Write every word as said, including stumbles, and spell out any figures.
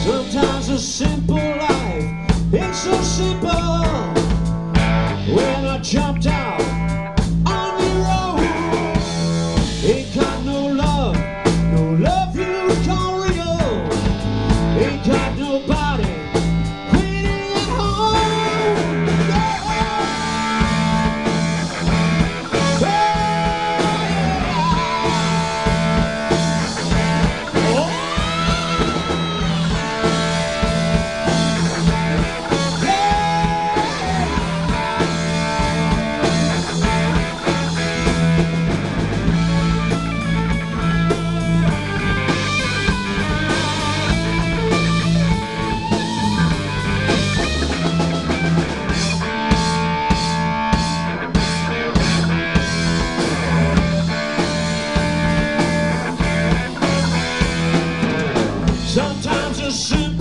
Sometimes a simple life ain't so simple. When I jumped out on the road, ain't got no love, no love you call real. Ain't got nobody waiting at home. Yeah. Oh. Sometimes a simple